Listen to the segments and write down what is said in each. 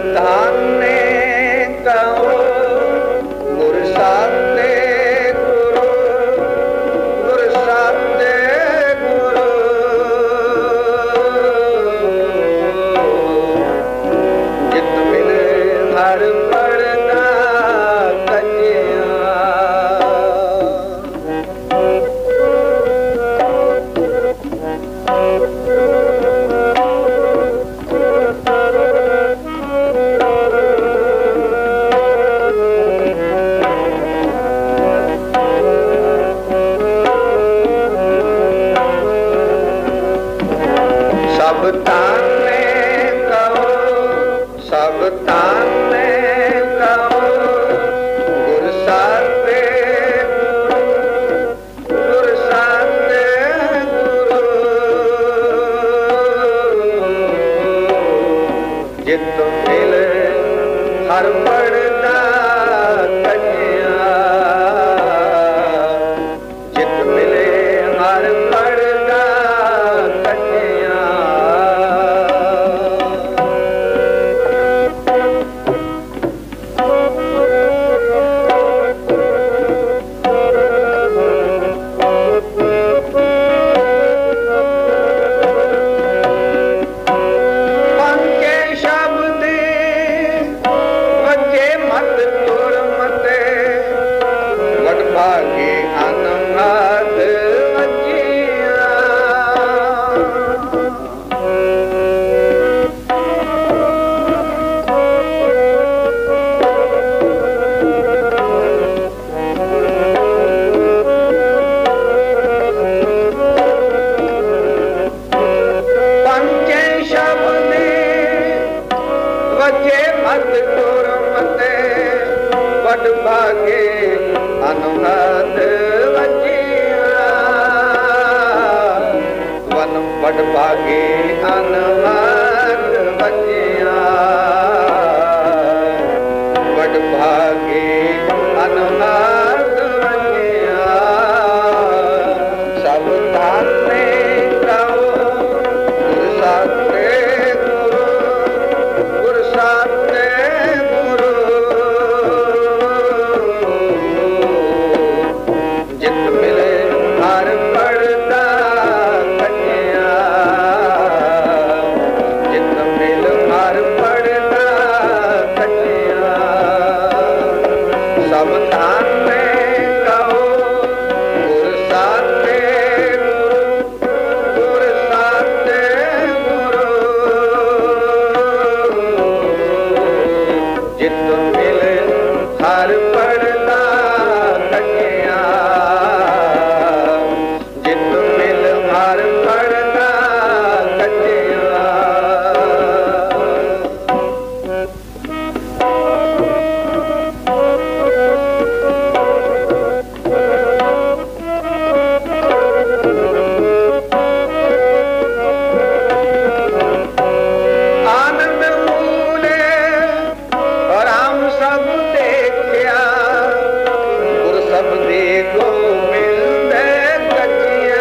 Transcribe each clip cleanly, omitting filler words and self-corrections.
ताने कहो गुर साते गुरु गुर साते गुरु जित मिले हर पढ़ना सब ताने कहो सब ताने कहो गुर साते गुर साते गुरु जित मिले हर पढ़ना कन्या जित मिले हर पढ़ना कन्या भागे अनमद वजिया पंचे शब्द वजे मत तोर मते वड भागे अनुराध वजिया वन वड भागे अनुराध वजिया वड भागे अनुराध वजिया सब ताने कहो गुर साते गुरु गुर साते गुरु जित मिले हर पढ़ना कन्या जित मिल हर पढ़ना कन्या सब ताने कहो गुर साते गुरु गुर साते गुरु जित मिले हर पढ़ना कन्या जित मिल हर पढ़ना कन्या आनंद मूले राम सब देखिया गुर सब देखो मिलते कचिया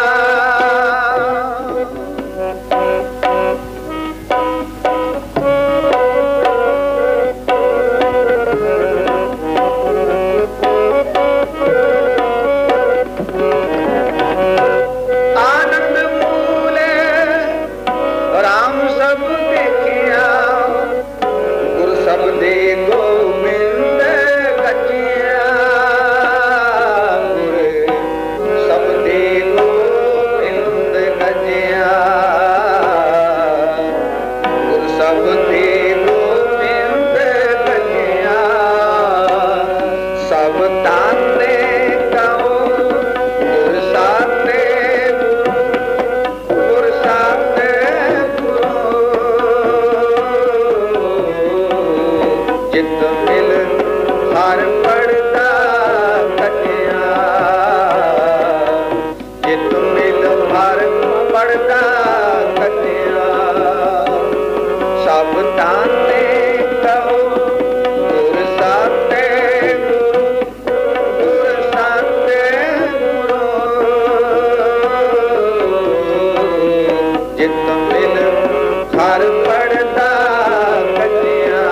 आनंद मूले राम सब देखिया गुर सब देखो मिलते कचिया गुर सब देखो मिलते कचिया गुर सब देखो मिलते कचिया सब ताने कहो गुर साते गुर साते जित मिल हर पढ़ना कन्या जित मिल हर पढ़ना कन्या सब ताने कहो गुर साते गुरु साते गुरु जित मिल हर पढ़ना कन्या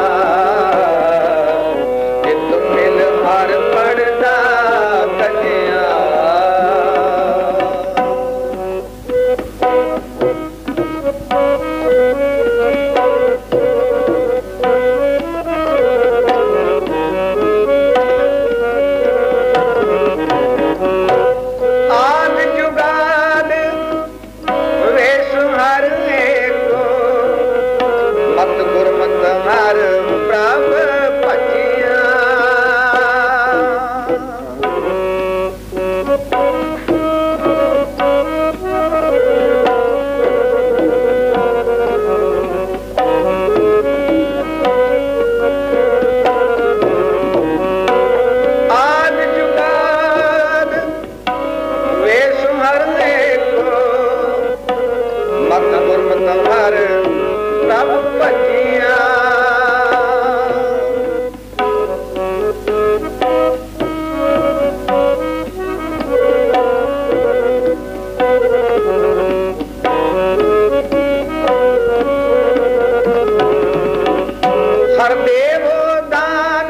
हर देवो दान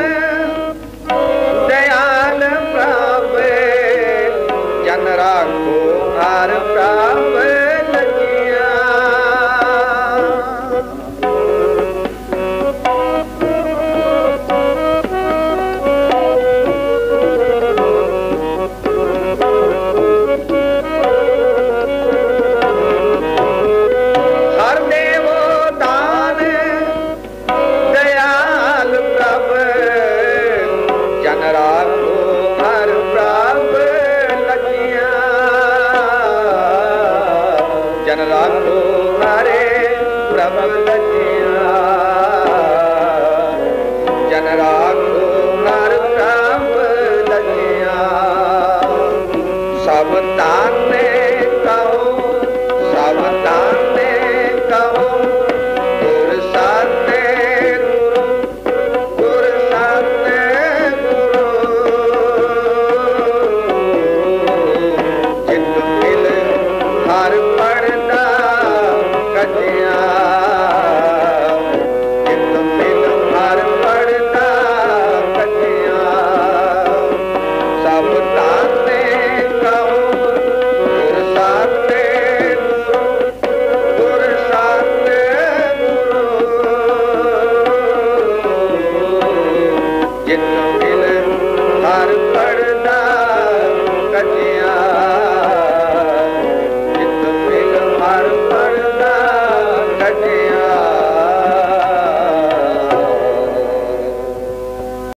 दयाल प्रभ जन राखो हर प्रभ लगिया हर देवो दान दयाल प्रभ जन राखो हर प्रभ लगिया जन राखो हरे प्रभ लगिया